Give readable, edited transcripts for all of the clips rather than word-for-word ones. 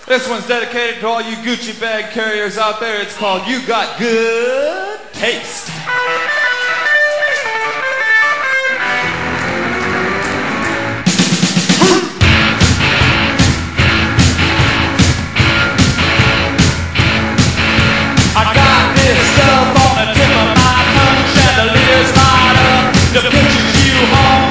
This one's dedicated to all you Gucci bag carriers out there. It's called You Got Good Taste. I got this stuff on the tip of my tongue, chandeliers light up the pictures you home.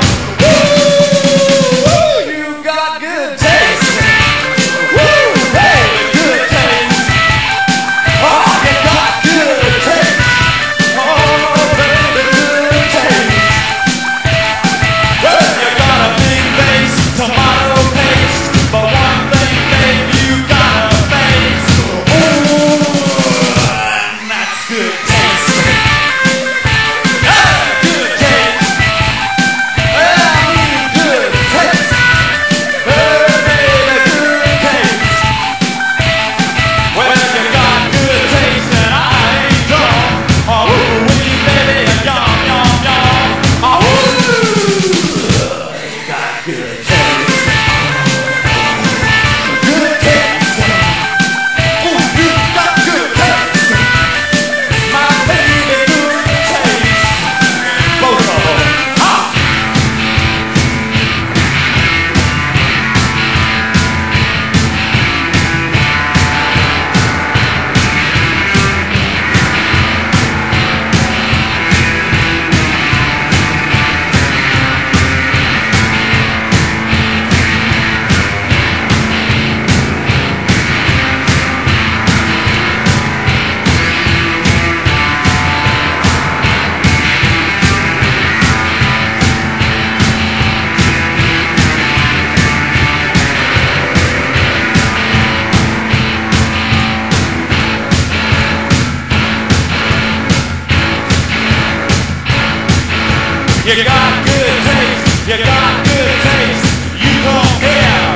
Woo, you got good taste. Woo, hey, good taste. Oh, you got good taste. Oh, baby, good taste. Well, you got a big face, tomato paste, but one thing, babe, you got a face. Ooh, that's good taste. Yeah, good taste. Well, I mean good taste. Well, baby, good taste. Well, you got good taste and I ain't drunk. Oh, wee, baby, yum, yum, yum. Oh, you got good taste. Good taste. Ooh, you got good taste. My baby, good taste. Both of them. Ah! You got good taste, you got good taste, you don't care.